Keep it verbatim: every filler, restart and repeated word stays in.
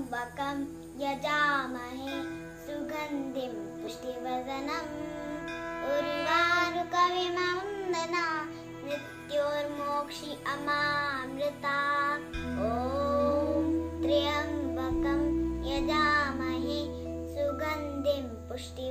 त्र्यम्बकं यजामहे सुगन्धिं पुष्टिवर्धनम् उर्वारुकविमवन्दना मृत्योर्मोक्षि अमामृता ॐ त्र्यम्बकं यजामहे सुगन्धिं पुष्टि